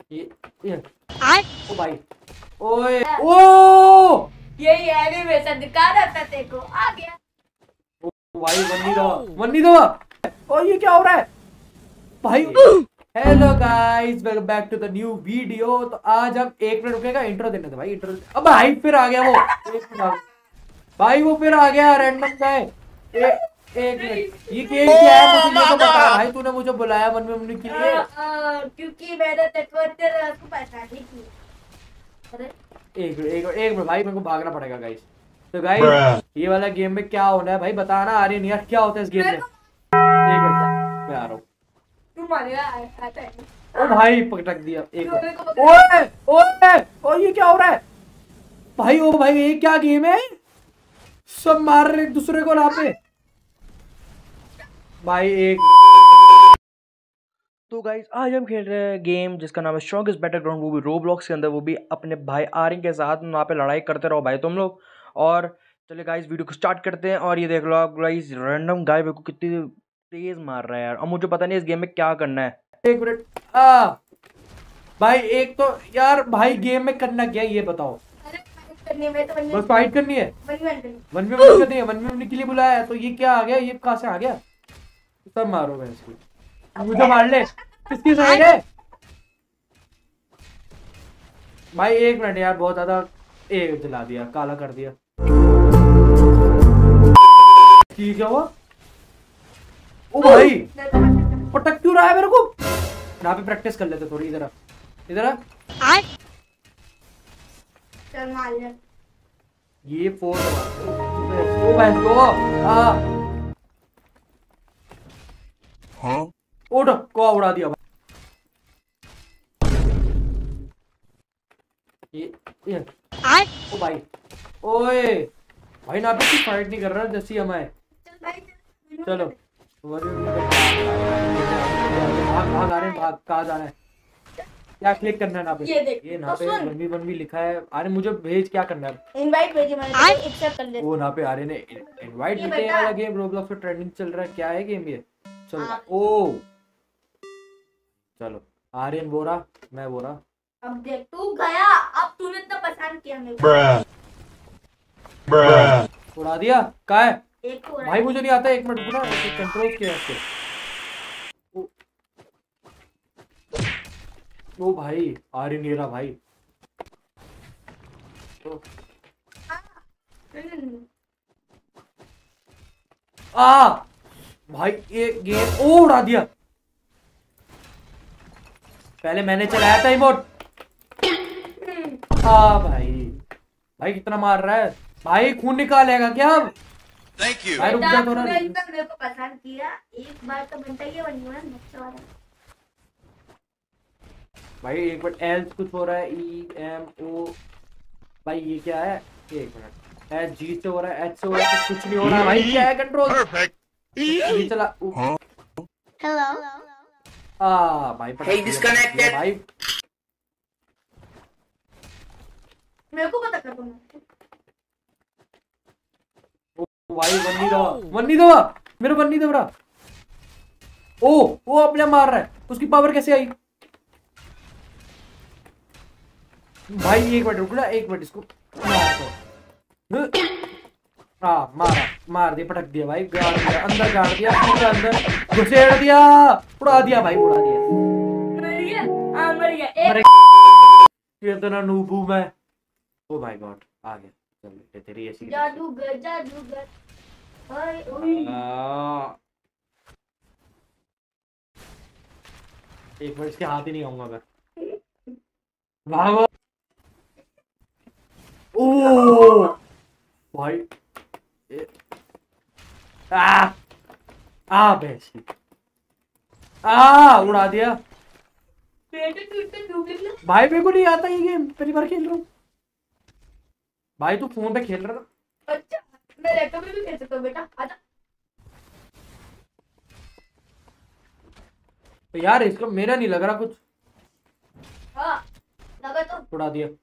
ये ओ भाई, ओए ओ यही एनिमेशन दिखा रहा था तेरे को, आ गया। ओ भाई, वन्नी दो। ओ ये क्या हो रहा है भाई? Hello guys, welcome back to the new video. तो आज हम 1 मिनट रुकेगा, इंट्रो देने थे भाई, इंट्रो। अब भाई फिर आ गया वो, एक मिनट भाई, वो फिर आ गया रैंडम गाय। एक मिनट, ये गेम क्या है मुझे ये तो बता भाई, तूने मुझे बुलाया मन में के लिए। क्योंकि मैंने तेरे को पहचान नहीं की। अरे एक मिनट भाई, मेरे को भागना पड़ेगा गाइस। तो गाइस ये वाला गेम में क्या होना है भाई, बताना आ रही नहीं यार, क्या होता है इस गेम में? एक मिनट मैं आ रहा हूँ। तू मारेगा, आता है। ओ भाई पटक दिया। एक मिनट, ओए ओए ओ ये क्या हो रहा है भाई? ओ भाई ये क्या गेम है? सब मार रहे एक दूसरे को यहाँ पे भाई। एक तो गाइस आज हम खेल रहे हैं गेम जिसका नाम है स्ट्रॉन्गेस्ट बैटलग्राउंड, वो भी रोब्लॉक्स के अंदर, वो भी अपने भाई आर्यन के साथ। वहाँ पे लड़ाई करते रहो भाई तुम लोग। और चलिए गाइस वीडियो को स्टार्ट करते हैं। और ये देख लो आप गाइस, रैंडम गाय मेरे को कितनी तेज मार रहा है यार। और मुझे पता नहीं इस गेम में क्या करना है। एक मिनट भाई, एक तो यार भाई गेम में करना क्या है ये बताओ। बस फाइट करनी है, वन में करनी है, वन में के लिए बुलाया है। तो ये क्या आ गया, ये कहाँ से आ गया? सब मारो मैं इसको, मुझे मार ले। किसकी साइड है भाई? एक मिनट यार, बहुत ज्यादा जला दिया, काला कर दिया। ठीक है वो, ओ भाई पटक क्यों रहा है मेरे को? यहाँ पे प्रैक्टिस कर लेते थोड़ी। इधर इधर चल मार ले। ये फोन ओ भाई को उड़ को उड़ा दिया भाई। ये ओ भाई, ओए भाई ना भी फाइट नहीं कर रहा जैसी हमें। चलो भाग भाग आ रहे हैं, भाग। कहाँ जाना है, क्या क्लिक करना है ना पे? ये ना पे 1v1 लिखा है। अरे मुझे भेज, क्या करना है? इनवाइट भेजिए, मैंने एक्सेप्ट कर लिया। वो ना पे आ रहे ने इनवाइट देते हैं। वाला गेम रोब्लॉक्स पे ट्रेंडिंग चल रहा है, क्या है गेम ये? चलो ओ चलो, आर्यन बोरा, मैं बोरा। अब देख तू गया, अब तूने इतना परेशान किया मेरे को। उड़ा दिया। क्या है एक तो भाई? मुझे नहीं आता। एक मिनट रुको ना, कंट्रोल किया है ओ भाई, आर्यन ये रहा भाई। आ भाई ये गेम ओ उड़ा दिया। पहले मैंने चलाया था इमोट। भाई भाई कितना मार रहा है भाई, खून निकालेगा क्या अब? थैंक यू भाई रुक जा थोड़ा। मेरे को पसंद किया, एक बार तो बनता ही है भाई एक मिनट, एल कुछ हो रहा है, ई एम ओ भाई ये क्या है? एक मिनट, एच जी से हो रहा है, एच से हो रहा है, कुछ नहीं हो रहा भाई। क्या है कंट्रोल? ये चला हेलो भाई भाई मेरे को पता कर दो। भाई वन्नी दवा मेरे वन्नी दवा। ओ वो अपने मार रहा है, उसकी पावर कैसे आई भाई? एक मिनट रुक ना, एक मिनट, इसको मार दिया, पटक दिया भाई। गाड़ दिया, अंदर गाड़ दिया, पूरा अंदर घुसेड़ दिया, उड़ा दिया भाई, उड़ा दिया। मर गया। इतना नूब हूं मैं। ओ माय गॉड, आ गया। चल तेरी ऐसी जादूगर जादूगर। एक मिनट, इसके हाथ ही नहीं आऊंगा मैं। भागो। ओ भाई बेची उड़ा दिया भाई। मेरे को नहीं आता ये गेम, पहली बार खेल रहा हूँ भाई। तू फोन पे खेल रहा था? अच्छा, मैं लैपटॉप पे भी खेल सकता हूँ बेटा, आजा। तो यार इसका मेरा नहीं लग रहा कुछ। हाँ लगा तो उड़ा दिया।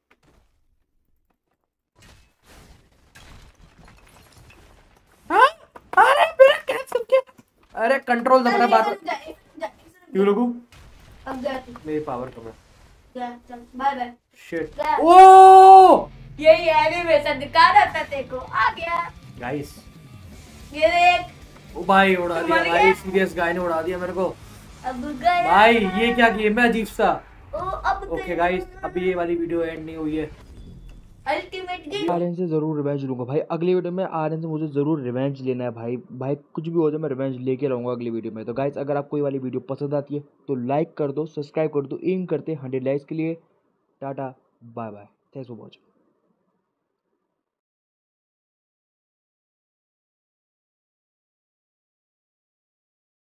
अरे मेरा कैंसिल किया। अरे कंट्रोल दबाना बार। क्यों लोगू? अब गया तू। मेरी पावर कम है। Bye bye. शिट। ओ यही एनिमेशन दिखा रहा था तेरे को, आ गया गाइस, ये देख। ओ भाई उड़ा तू दिया मर भाई, गया? सीरियस गाय ने उड़ा दिया मेरे को अब गया भाई। ये क्या गेम है अजीब सा। ओ, अब ओके गाइस, अभी ये वाली वीडियो एंड नहीं हुई है। Ultimate game. आर्यन से जरूर रिवेंज लूंगा भाई अगली वीडियो में। आर्यन से मुझे जरूर रिवेंज लेना है भाई। भाई कुछ भी हो जाए मैं रिवेंज लेके रहूंगा अगली वीडियो में। तो गाइस अगर आपको ये वाली वीडियो पसंद आती है तो लाइक कर दो, सब्सक्राइब कर दो। एम करते हैं 100 लाइक्स के लिए। Tata bye bye, thanks for watching.